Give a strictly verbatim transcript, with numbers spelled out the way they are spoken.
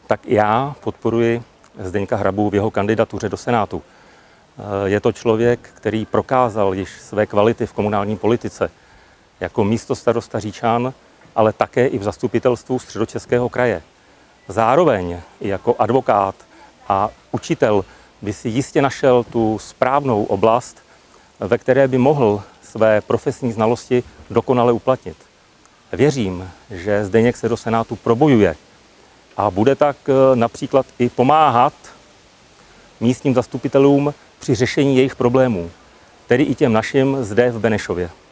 tak já podporuji Zdeňka Hrabu v jeho kandidatuře do Senátu. Je to člověk, který prokázal již své kvality v komunální politice jako místostarosta Říčan, ale také i v zastupitelstvu Středočeského kraje. Zároveň i jako advokát a učitel by si jistě našel tu správnou oblast, ve které by mohl své profesní znalosti dokonale uplatnit. Věřím, že Zdeněk se do Senátu probojuje a bude tak například i pomáhat místním zastupitelům při řešení jejich problémů, tedy i těm našim zde v Benešově.